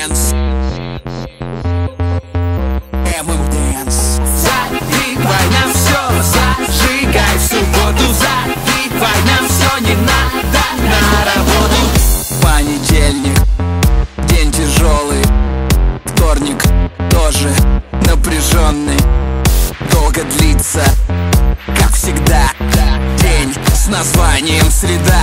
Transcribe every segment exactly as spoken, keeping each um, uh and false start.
Dance. эм эм Dance. Забивай на все, зажигай в субботу. Забивай на все, не надо на работу. Понедельник, день тяжелый. Вторник тоже напряженный. Долго длится, как всегда, день с названием среда.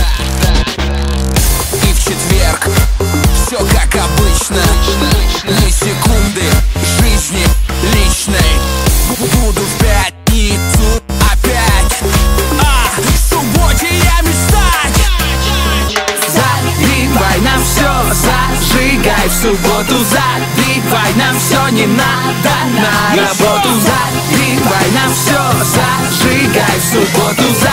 И в четверг все как обычно. Ни секунды жизни личной. Буду в пятницу опять, а в субботе я мечтать. Забивай на все, зажигай в субботу. Забивай на все, не надо на работу. Забивай на все, зажигай в субботу.